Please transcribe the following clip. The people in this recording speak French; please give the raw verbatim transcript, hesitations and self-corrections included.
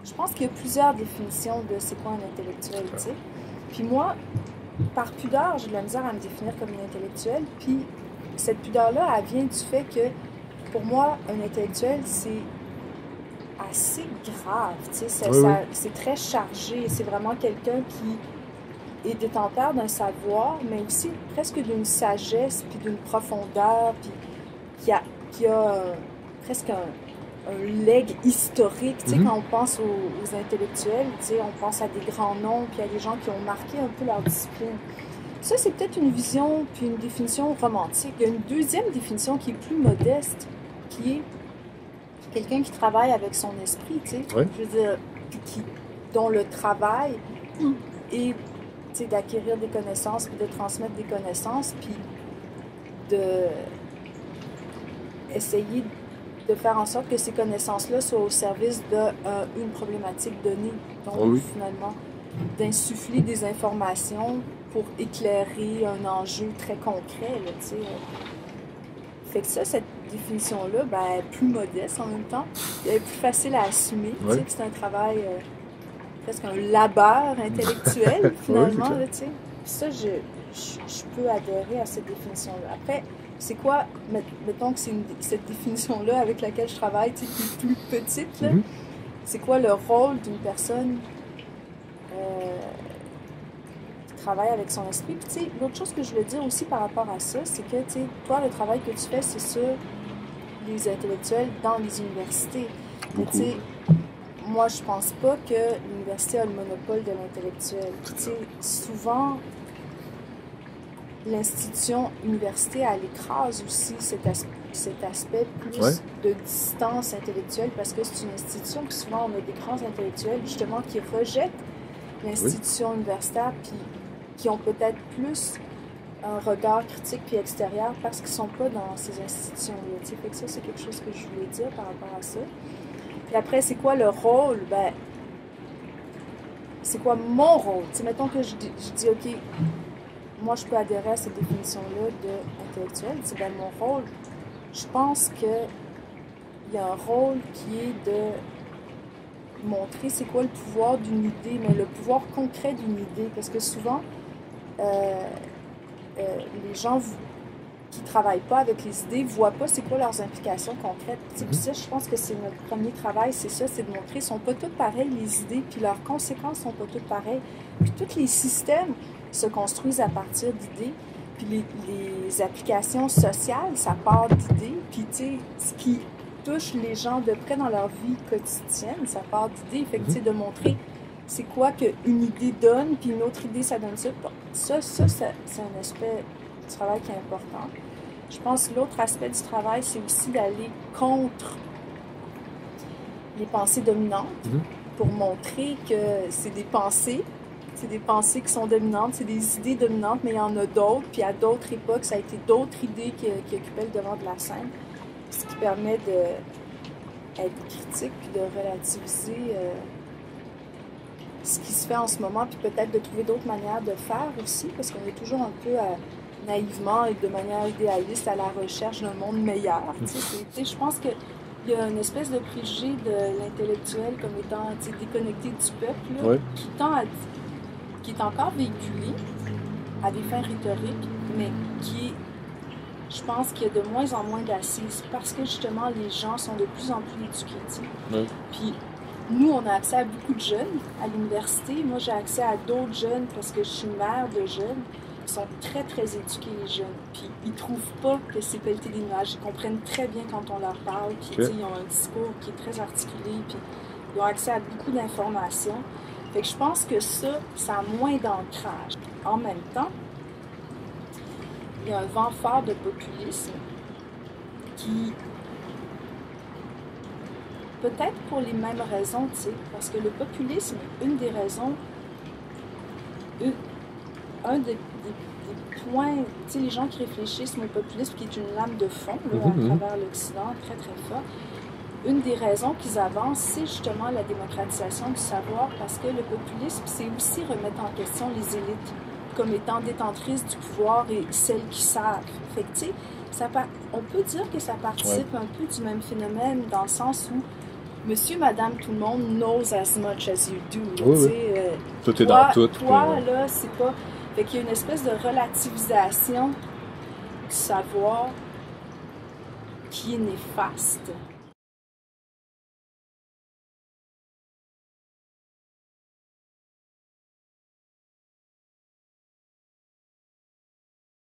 je pense qu'il y a plusieurs définitions de c'est quoi un intellectuel, tu sais. Puis moi, par pudeur, j'ai de la misère à me définir comme une intellectuelle. Puis cette pudeur-là, elle vient du fait que, pour moi, un intellectuel, c'est assez grave, tu sais. C'est, Oui, oui. c'est très chargé. C'est vraiment quelqu'un qui est détenteur d'un savoir, mais aussi presque d'une sagesse, puis d'une profondeur, puis qui a, qui a euh, presque un, un legs historique. Tu sais, Mm-hmm. quand on pense aux, aux intellectuels, tu sais, on pense à des grands noms, puis à des gens qui ont marqué un peu leur discipline. Ça, c'est peut-être une vision, puis une définition romantique. Il y a une deuxième définition qui est plus modeste, qui est quelqu'un qui travaille avec son esprit, tu sais. Ouais. Je veux dire, qui, dont le travail est, tu sais, d'acquérir des connaissances, puis de transmettre des connaissances, puis de essayer de faire en sorte que ces connaissances-là soient au service d'une euh, problématique donnée. Donc, oh oui. finalement, d'insuffler des informations pour éclairer un enjeu très concret, là, tu sais. Fait que ça, cette définition-là, ben, plus modeste en même temps, elle est plus facile à assumer, ouais. tu sais, que c'est un travail, euh, presque un labeur intellectuel, finalement, ouais, là, tu sais. Puis ça, je, je, je peux adhérer à cette définition-là. Après, c'est quoi, mettons que c'est une, cette définition-là avec laquelle je travaille, tu sais, qui est plus petite, là, mm-hmm. C'est quoi le rôle d'une personne euh, qui travaille avec son esprit? Puis, tu sais, l'autre chose que je veux dire aussi par rapport à ça, c'est que, tu sais, toi, le travail que tu fais, c'est sur les intellectuels dans les universités. Mais, tu sais, moi, je pense pas que l'université a le monopole de l'intellectuel. Tu sais, souvent, l'institution université, elle écrase aussi cet, as cet aspect plus ouais. de distance intellectuelle parce que c'est une institution qui souvent on a des grands intellectuels justement qui rejettent l'institution oui. universitaire puis qui ont peut-être plus un regard critique puis extérieur parce qu'ils ne sont pas dans ces institutions-là. Fait que ça, c'est quelque chose que je voulais dire par rapport à ça. Puis après, c'est quoi le rôle? Ben, c'est quoi mon rôle? T'sais, mettons que je, je dis, OK, moi, je peux adhérer à cette définition-là d'intellectuel. C'est bien mon rôle. Je pense qu'il y a un rôle qui est de montrer c'est quoi le pouvoir d'une idée, mais le pouvoir concret d'une idée. Parce que souvent, euh, euh, les gens qui ne travaillent pas avec les idées ne voient pas c'est quoi leurs implications concrètes. Mm-hmm. Puis ça, je pense que c'est notre premier travail, c'est ça, c'est de montrer qu'ils ne sont pas toutes pareilles, les idées, puis leurs conséquences ne sont pas toutes pareilles. Puis tous les systèmes se construisent à partir d'idées, puis les, les applications sociales, ça part d'idées, puis tu sais, ce qui touche les gens de près dans leur vie quotidienne, ça part d'idées, fait que tu sais, de montrer c'est quoi qu'une idée donne, puis une autre idée, ça donne ça. Bon, ça, ça, ça c'est un aspect du travail qui est important. Je pense que l'autre aspect du travail, c'est aussi d'aller contre les pensées dominantes, mm-hmm. pour montrer que c'est des pensées, c'est des pensées qui sont dominantes, c'est des idées dominantes, mais il y en a d'autres. Puis à d'autres époques, ça a été d'autres idées qui, qui occupaient le devant de la scène. Ce qui permet d'être critique puis de relativiser euh, ce qui se fait en ce moment, puis peut-être de trouver d'autres manières de faire aussi, parce qu'on est toujours un peu euh, naïvement et de manière idéaliste à la recherche d'un monde meilleur. Je pense que il y a une espèce de préjugé de l'intellectuel comme étant déconnecté du peuple, là, ouais. qui tend à qui est encore véhiculé à des fins rhétoriques, mais qui est, je pense qu'il y a de moins en moins d'assises parce que justement les gens sont de plus en plus éduqués. Ouais. Puis nous, on a accès à beaucoup de jeunes à l'université. Moi, j'ai accès à d'autres jeunes parce que je suis mère de jeunes. Ils sont très, très éduqués, les jeunes. Puis ils trouvent pas que c'est pelleté des nuages. Ils comprennent très bien quand on leur parle. Puis okay. Ils ont un discours qui est très articulé. Puis ils ont accès à beaucoup d'informations. Fait que je pense que ça, ça a moins d'ancrage. En même temps, il y a un vent fort de populisme qui, peut-être pour les mêmes raisons, tu sais, parce que le populisme, une des raisons, une, un des, des, des points, tu sais, les gens qui réfléchissent au populisme, qui est une lame de fond, là, mm-hmm. à travers l'Occident, très très fort, une des raisons qu'ils avancent, c'est justement la démocratisation du savoir, parce que le populisme, c'est aussi remettre en question les élites comme étant détentrices du pouvoir et celles qui savent. Fait que, tu sais, on peut dire que ça participe ouais. un peu du même phénomène, dans le sens où monsieur, madame, tout le monde knows as much as you do. Oui, oui. Euh, tout toi, est dans tout. Toi, puis, là, c'est pas... Fait qu'il y a une espèce de relativisation du savoir qui est néfaste.